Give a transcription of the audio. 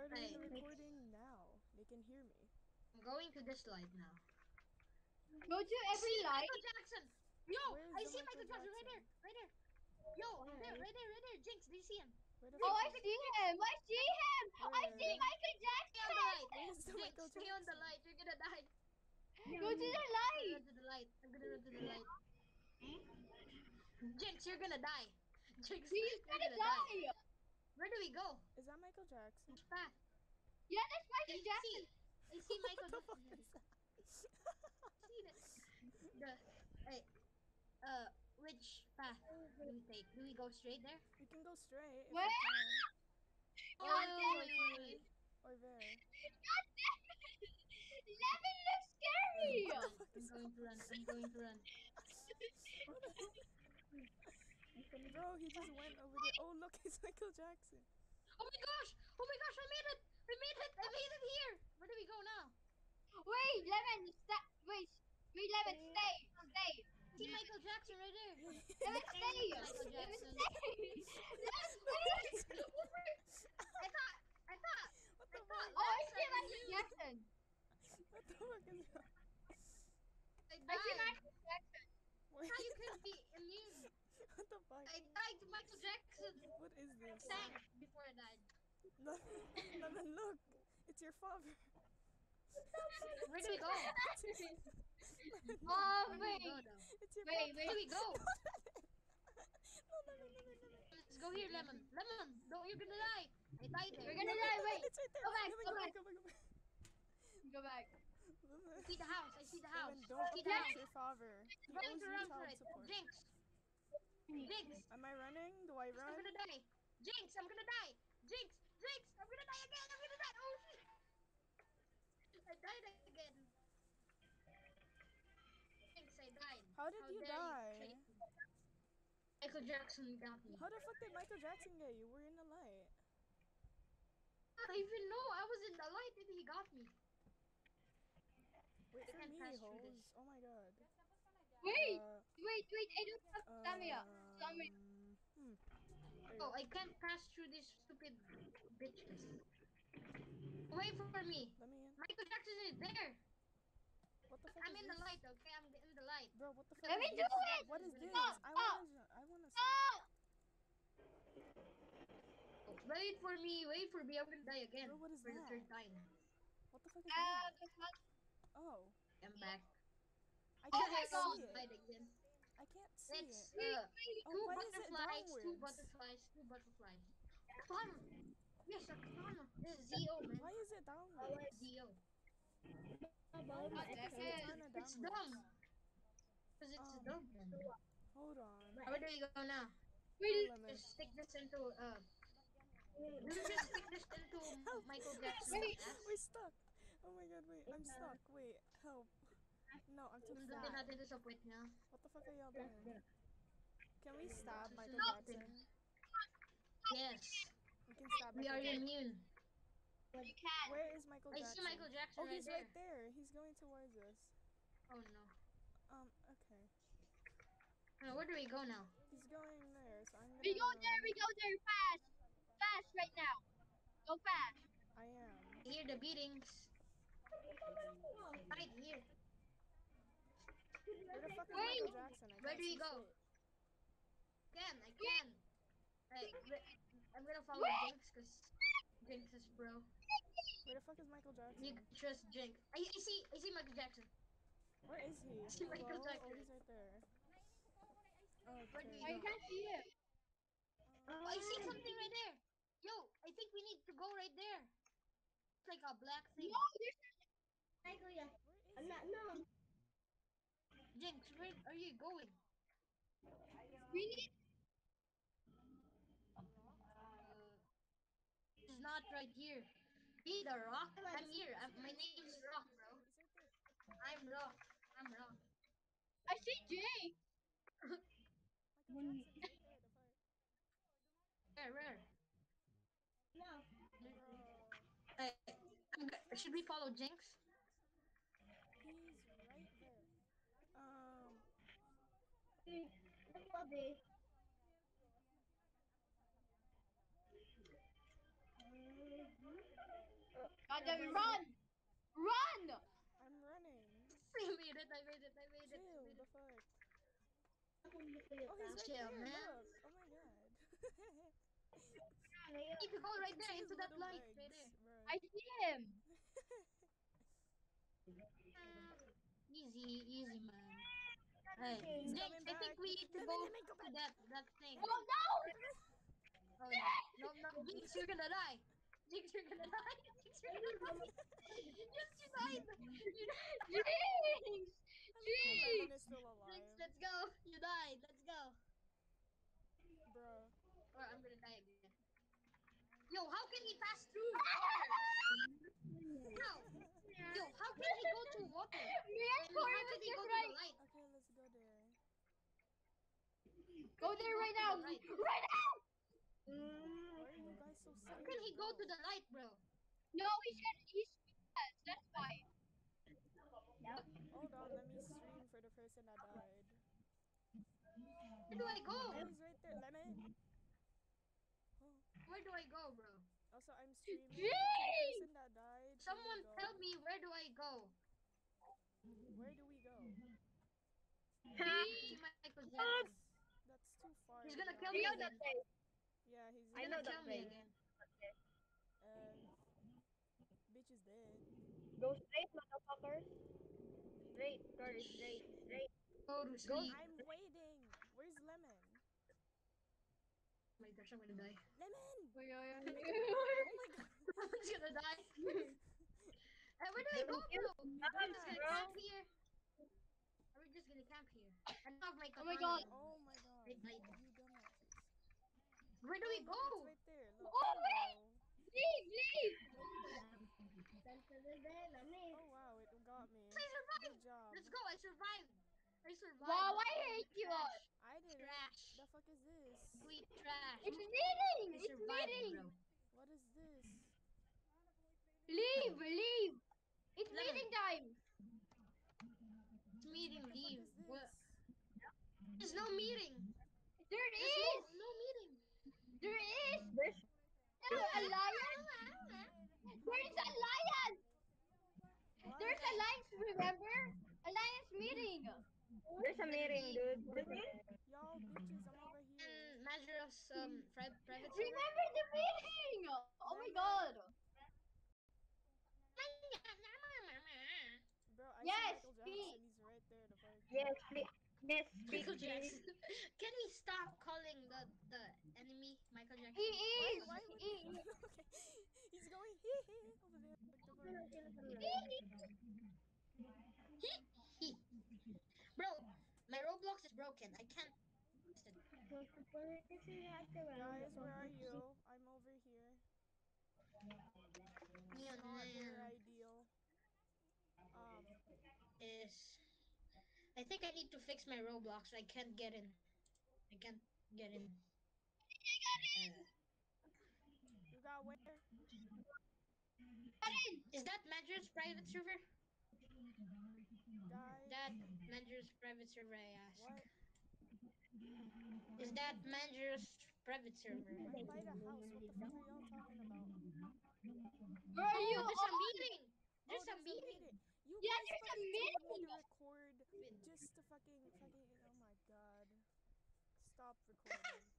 starting the recording now. They can hear me. I'm going to this light now. Go to every light. Michael Jackson! Yo! Where's I the see Michael Michael Jackson right there! Jackson? Right there! Yo! Right there! Jinx, do you see him? Where the Oh, fuck I is- see him. I see him. I see Where? Michael Stay on the light! Jackson. Where's the Jinx, Michael stay on the Jackson? light! You're gonna die! Go to the I'm gonna light. run to the light. I'm gonna run to the light. Jinx, you're gonna die! Jinx, He's you're gonna gonna die! die. Where do we go? Is that Michael Jackson? Which path? Yeah, that's Michael Jackson. I see Michael What the fuck Jackson. is that? See the hey, which path do we take? Do we go straight there? We can go straight if Where? we can. Wait. Or there. God damn it. Lemon looks scary. I'm going to run. I'm going to run. Bro, he just went over there. Oh, look, it's Michael Jackson. Oh my gosh! Oh my gosh! I made it! I made it! I made it here! Where do we go now? Wait, Lemon, stop. Wait, Lemon, stay. See Michael Jackson right there. Lemon, stay. Michael Lemon, Jackson. stay. Lemon, stay. I thought. What the I thought. fuck? Oh, I see Michael Jackson. What the fuck is that? I I see died. Michael Jackson. Wait. How you can be immune? What the fuck? I died to Michael Jackson. What is this? Sank before I died. Lemon, look! It's your father. Where do we go? Oh, Where do we go wait. now? It's your Wait, Where do we go? No. Let's go here, Lemon. Lemon, no, you're gonna die. I died there. We're gonna die. Wait. It's right there. Go back, Lemon, go back. Go back. Go back. Lemon. I see the house. I see the house. Lemon, don't I see the approach house. your father. He I'm going owes to you run for child it. support. Jinx. Jinx. Am I running? Do I I'm run? gonna die. Jinx, I'm gonna die. Jinx, I'm gonna die again. I'm gonna die. Oh shit. I died again. Jinx, I died. How did you dare die? try- Michael Jackson got me. How the fuck did Michael Jackson get you? We're in the light. I don't even know. I was in the light and he got me. Wait I for can't me, pass through hoes. this. Oh my god. Wait, Uh, I don't have stamina. Oh, I can't pass through these stupid bitches. Wait for me. Let me in. Michael Jackson is there. What the fuck I'm is in this? the light, okay? I'm in the light. Bro, what the fuck Let is me this? do it. What is this? Stop, I wanna Oh, Wait for me. Wait for me. I'm gonna die again. Bro, what is for the that? third time. What the fuck is that? the fuck? Oh. I'm back. I Oh can't my God. see it. Died again. I can't see It's it. Wait. Oh, two why is it butterflies, two downwards? butterflies, two butterflies. Fun. Yes, fun. This is ZO, man. Why is it downwards? ZO. It's kinda It's downwards. dumb. Because it's dumb, man. Hold on. Where do we go now? Wait, Lemon. Just stick this into we just stick this into Michael Jackson's Wait. ass. We're stuck. Oh my god, wait. I'm stuck. Wait, help. No, I'm too Pindutin fat. natin ito sa puwet niya. What the fuck are y'all doing? Can we stab Michael Stop. Jackson? Yes. We can stab We Michael are Jackson. immune. you can. Where is Michael I Jackson? see Michael Jackson Oh, he's right right there. He's going towards us. Oh no. Okay. Where do we go now? He's going there, so I'm gonna... We go there fast. Fast right now. Go fast. I am. I hear the beatings. Right here. Where the fuck is Wait. Michael Jackson? I Where can't do we see go? straight. I can. I'm gonna follow Jinx because Jinx is bro. Where the fuck is Michael Jackson? You can trust Jinx. I see Michael Jackson. Where is he? see Michael Hello? Jackson. Oh, he's right there. Where do Okay. you I go? can't see him. Oh, I see something right there. Yo, I think we need to go right there. It's like a black thing. No, there's Where is he? no. Jinx, where are you going? We need. It's not right here. Be the rock. I'm here. My name's Rock, bro. He's right there. I'm Rock. I'm Rock. I see Jay. Michael Jackson's right there, the part. Where? No. Bro. Should we follow Jinx? He's right there. I'm Run! Run! I'm running. I made it. I made it. I made it. I Chill, made the it. fuck. Oh, he's right Chill, there. man. Look. Oh my god. You need to go I right can there see his into that little light. Right there. legs, bro. I see him. Easy, easy, man. Hey, He's Jinx, coming I think back. we need to Lemon, go Lemon, go to back. that thing. Lemon. Oh no! Oh no, no, no, Jinx, you're gonna die. Jinx, you're gonna die. Jinx, you're gonna die. Jinx, you died. You died. Jinx! I like how Lemon is Jinx! still Jinx, alive. let's go. You died. Let's go. Bro. Or I'm gonna die again. Yo, how can he pass through water? How? Yo, how can he go through water? Me I and mean, Corey how can was he go just to the right. light? Okay, let's go there. How Go can he there go right to now. the light? Right now! Why are you guys so How can scared, he go to bro? the light, bro? No, he's fast. That's why. What? Hold on, let me stream for the person that died. Where do I Oh, go? he's right there. Lemon. Oh. Where do I go, bro? Also, I'm streaming to the Jinx! person that died. Here you Someone tell go. me, where do I go? Where do we go? See Jinx! Michael Jackson. That's too far, He's to be gonna kill You me know honest. that again. place. Yeah, he's He's I know gonna he's that kill right me place. there. again. Uh, bitch is dead. Go straight, motherfuckers. Straight, Corey, straight, straight. Go to Go sleep. I'm waiting. Where's Lemon? Oh my gosh, I'm gonna die. Lemon! Oy, oy, oy. Oh my god. Someone's gonna die. Hey, where do I go, Don't kill bro? Be Are we just back. gonna bro. camp here? Are we just gonna camp here? I don't have my Oh my katana god. no more. Oh my god. I died. You dumbasses. Where do Oh, we look, it's go? right there. Look. Oh wait! Hello. Leave, leave! Oh wow, it got me. I Good survived. job. Let's go. I survived. I survived. Wow, That I was hate you all. trash. I didn't. Trash. The fuck is this? Complete trash. It's I meeting! It's survived, bro. meeting! What is this? Leave, leave! It's Lemon. meeting time! It's What meeting. the fuck Leave. is What? this? There's no meeting. There There's is! no meeting. There is! There's A lion? There is a lion! What? There's a lion, remember? A lion's meeting! there's a meeting, dude. Y'all bitches, I'm over here. And Majora's private server. Remember the meeting! Oh my god! Lemon. Bro, I see Yes, Michael speak! Jackson. He's right there, the fuck. Yes, speak, Michael please. Jackson. Can we stop calling the enemy Michael He Jackson? is! Why would He is! okay. He's going hee hee over there. Like the fuck. Bro, my Roblox is broken. I can't. Guys, where are you? I'm over here. This is not very ideal. Is I think I need to fix my Roblox. I can't get in. I can't get in. You got where? Is that Majora's private server? Guys, That Majora's private server, I ask. what? Is that Majora's private server? I'm by the house. What the fuck are y'all talking about? Where are you Oh, there's a on? meeting. Oh, There's a there's a meeting. meeting. You Yeah, guys there's a fucking told me to meeting! record just to fucking. Oh my god. Stop recording.